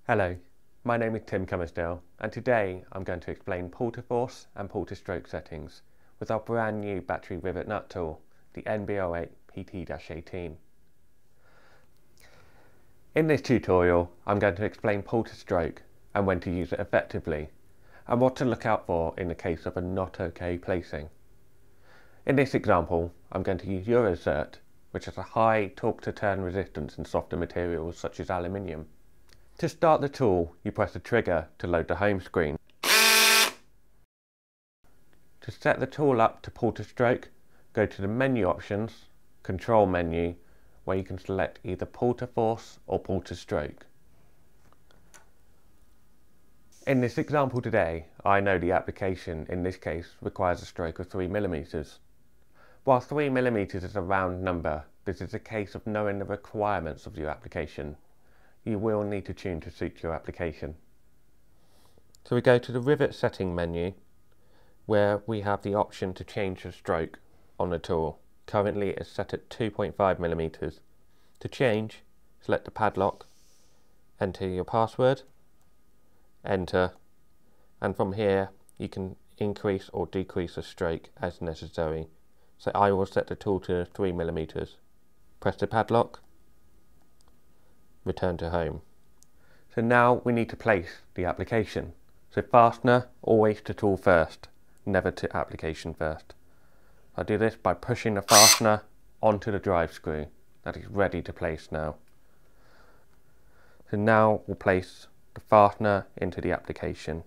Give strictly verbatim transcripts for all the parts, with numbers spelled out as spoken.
Hello, my name is Tim Cummersdale, and today I'm going to explain pull to force and pull to stroke settings with our brand new battery rivet nut tool, the N B zero eight P T eighteen. In this tutorial, I'm going to explain pull to stroke and when to use it effectively, and what to look out for in the case of a not OK placing. In this example, I'm going to use Eurocert, which has a high torque to turn resistance in softer materials such as aluminium. To start the tool, you press the trigger to load the home screen. To set the tool up to pull to stroke, go to the menu options, control menu, where you can select either pull to force or pull to stroke. In this example today, I know the application in this case requires a stroke of three millimeters. While three millimeters is a round number, this is a case of knowing the requirements of your application. You will need to tune to suit your application. So we go to the Rivet setting menu, where we have the option to change the stroke on the tool. Currently it's set at two point five millimeters. To change, select the padlock, enter your password, enter, and from here you can increase or decrease the stroke as necessary. So I will set the tool to three millimeters. Press the padlock, return to home. So now we need to place the application. So fastener, always to tool first, never to application first. I do this by pushing the fastener onto the drive screw. That is ready to place now. So now we'll place the fastener into the application.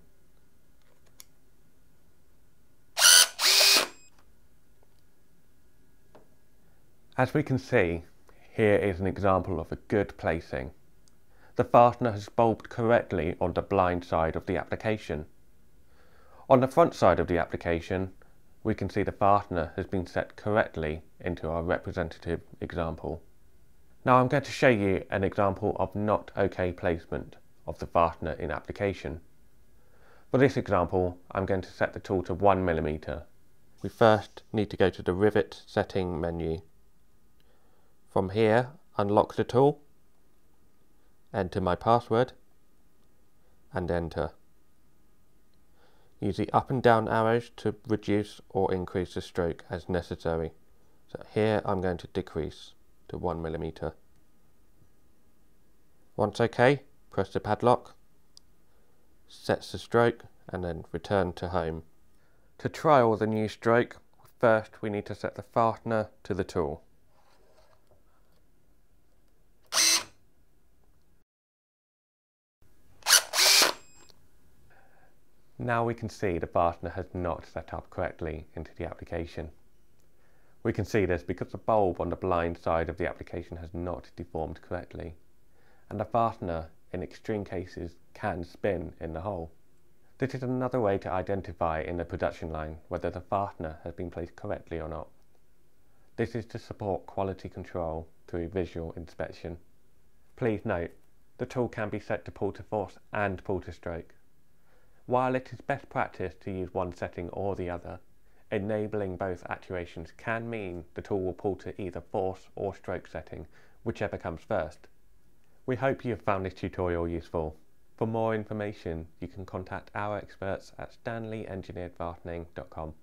As we can see, here is an example of a good placing. The fastener has bulbed correctly on the blind side of the application. On the front side of the application, we can see the fastener has been set correctly into our representative example. Now I'm going to show you an example of not OK placement of the fastener in application. For this example, I'm going to set the tool to one millimeter. We first need to go to the Rivet setting menu. From here, unlock the tool, enter my password, and enter. Use the up and down arrows to reduce or increase the stroke as necessary. So here I'm going to decrease to one millimeter. Once OK, press the padlock, sets the stroke, and then return to home. To trial the new stroke, first we need to set the fastener to the tool. Now we can see the fastener has not set up correctly into the application. We can see this because the bulb on the blind side of the application has not deformed correctly, and the fastener in extreme cases can spin in the hole. This is another way to identify in the production line whether the fastener has been placed correctly or not. This is to support quality control through visual inspection. Please note, the tool can be set to pull to force and pull to stroke. While it is best practice to use one setting or the other, enabling both actuations can mean the tool will pull to either force or stroke setting, whichever comes first. We hope you have found this tutorial useful. For more information, you can contact our experts at stanley engineered fastening dot com.